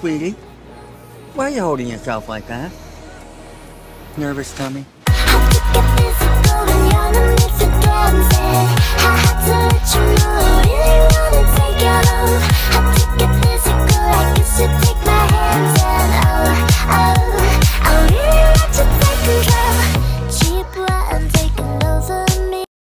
sweetie. Why are you holding yourself like that? Nervous tummy? Hope you get physical.